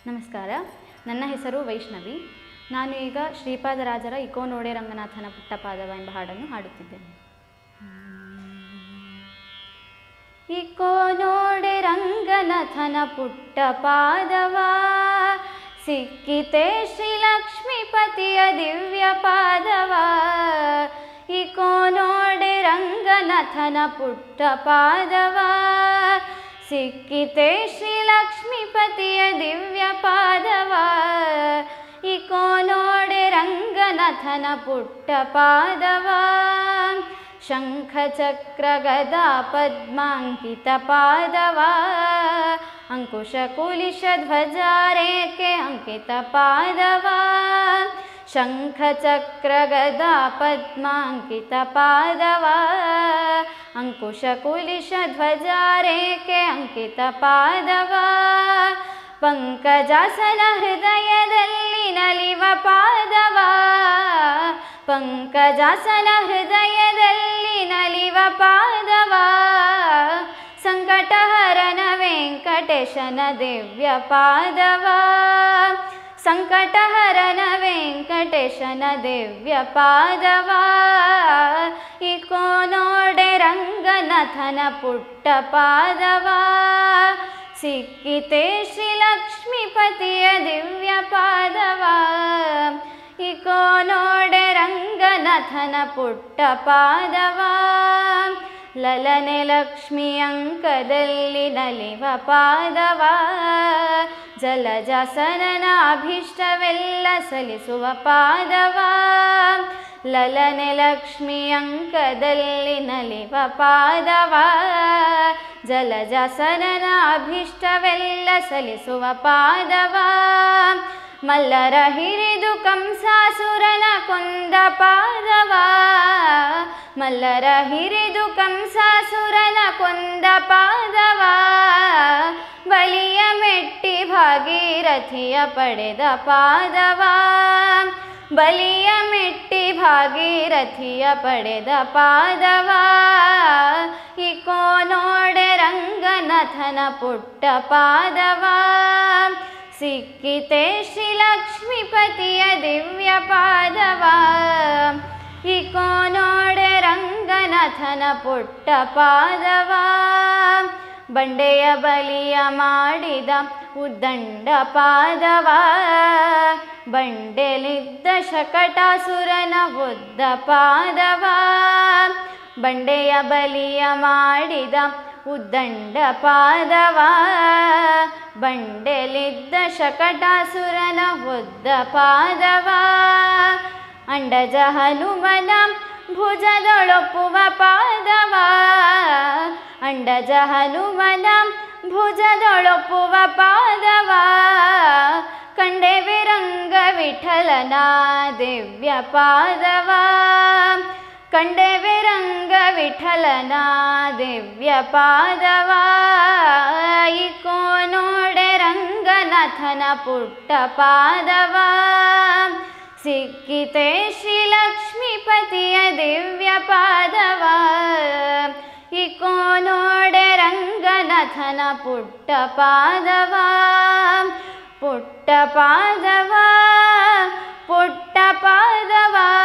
ನಮಸ್ಕಾರ. ನನ್ನ ಹೆಸರು ವೈಷ್ಣವಿ. ನಾನು ಈಗ ಶ್ರೀಪಾದರಾಜರ ಇಕೋ ನೋಡೆ ರಂಗನಾಥನ ಪುಟ್ಟ ಪಾದವ ಎಂಬ ಹಾಡನ್ನು ಹಾಡುತ್ತಿದ್ದೇನೆ. ಇಕೋ ನೋಡೆ ರಂಗನಾಥನ ಪುಟ್ಟ ಪಾದವ, ಸಿಕ್ಕಿತೆ ಶ್ರೀ ಲಕ್ಷ್ಮೀಪತಿಯ ದಿವ್ಯ ಪಾದವ. ಇಕೋ ನೋಡೆ ರಂಗನಾಥನ ಪುಟ್ಟ ಪಾದವ, ಸಿಕ್ಕಿತೆ ಶ್ರೀ ಲಕ್ಷ್ಮೀಪತಿಯ ದಿವ್ಯ ಪಾದವ. ಇಕೋ ನೋಡೆ ರಂಗನಾಥನ ಪುಟ್ಟ ಪಾದವ, ಶಂಖ ಚಕ್ರ ಗದಾ ಪದ್ಮಾಂಕಿತ ಪಾದವ, ಅಂಕುಶ ಕುಲಿಶ ಧ್ವಜ ರೇಖೆ ಅಂಕಿತ ಪಾದವ. ಶಂಖ ಚಕ್ರ ಗದಾ ಪದ್ಮಾಂಕಿತ ಪಾದವ, ಅಂಕುಶ ಕುಲಿಶ ಧ್ವಜ ರೇಖೆ ಅಂಕಿತ ಪಾದವ. ಪಂಕಜಾಸನ ಹೃದಯದಲ್ಲಿ ನಲಿವ ಪಾದವ, ಪಂಕಜಾಸನ ಹೃದಯದಲ್ಲಿ ನಲಿವ ಪಾದವ. ಸಂಕಟಹರನ ವೆಂಕಟೇಶನ ದಿವ್ಯ ಪಾದವ, ಸಂಕಟಹರನ ವೆಂಕಟೇಶನ ದಿವ್ಯ ಪಾದವ. ಇಕೋ ನೋಡೆ ರಂಗನಾಥನ ಪುಟ್ಟ ಪಾದವ, ಸಿಕ್ಕಿತೆ ಶ್ರೀ ಲಕ್ಷ್ಮೀಪತಿಯ ದಿವ್ಯ ಪಾದವ. ಇಕೋ ನೋಡೆ ರಂಗನಾಥನ ಪುಟ್ಟ ಪಾದವ, ಲಲನೆ ಲಕ್ಷ್ಮಿ ಅಂಕದಲ್ಲಿ ನಲಿವ ಪಾದವ. ಜಲಜಾಸನನ ಅಭೀಷ್ಟವೆಲ್ಲ ಸಲ್ಲಿಸುವ ಪಾದವ. ಲಲನೆ ಲಕ್ಷ್ಮಿ ಅಂಕದಲ್ಲಿ ನಲಿವ ಪಾದವ. ಜಲಜಾಸನನ ಅಭೀಷ್ಟವೆಲ್ಲ ಸಲ್ಲಿಸುವ ಪಾದವ. ಮಲ್ಲರ ಹಿರಿದು ಕಂಸಾಸುರನ ಕೊಂದ ಪಾದವ, ಮಲ್ಲರ ಹಿರಿದು ಕಂಸಾಸುರನ ಕೊಂದ ಪಾದವ. ಬಲಿಯ ಮೆಟ್ಟಿ ಭಾಗೀರಥಿಯ ಪಡೆದ ಪಾದವ, ಬಲಿಯ ಮೆಟ್ಟಿ ಭಾಗೀರಥಿಯ ಪಡೆದ ಪಾದವ. ಇಕೋ ನೋಡೆ ರಂಗನಾಥನ ಪುಟ್ಟ ಪಾದವ, ಸಿಕ್ಕಿತೆ ಶ್ರೀ ಲಕ್ಷ್ಮೀಪತಿಯ ದಿವ್ಯ ಪಾದವ. ಇಕೋ ನೋಡೆ ರಂಗನಾಥನ ಪುಟ್ಟ ಪಾದವ, ಬಂಡೆಯ ಬಲಿಯ ಮಾಡಿದ ಉದ್ದಂಡ ಪಾದವ. ಬಂಡೆಲಿದ್ದ ಶಕಟಾಸುರನ ಒದ್ದ ಪಾದವ, ಬಂಡೆಯ ಬಲಿಯ ಮಾಡಿದ ಉದ್ದಂಡ ಪಾದವ. ಬಂಡೆಲಿದ್ದ ಶಕಟಾಸುರನ ಒದ್ದ ಪಾದವ. ಅಂಡಜ ಹನುಮನ ಭುಜದೊಳೊಪ್ಪುವ ಪಾದವ, ಅಂಡಜ ಹನುಮನ ಭುಜದೊಳೊಪ್ಪುವ ಪಾದವ. ಕಂಡೆವೆ ರಂಗ ವಿಠಲನ ದಿವ್ಯ ಪಾದವ, ಕಂಡೆವೆ ರಂಗ ವಿಠಲನ ದಿವ್ಯ ಪಾದವ. ಇಕೋ ನೋಡೆ ರಂಗನಾಥನ ಪುಟ್ಟ ಪಾದವ, ಸಿಕ್ಕಿತೆ ಶ್ರೀ ಲಕ್ಷ್ಮೀಪತಿಯ ದಿವ್ಯ ಪಾದವ. ಇಕೋ ನೋಡೆ ರಂಗನಾಥನ ಪುಟ್ಟ ಪಾದವ, ಪುಟ್ಟ ಪಾದವ, ಪುಟ್ಟ ಪಾದವ.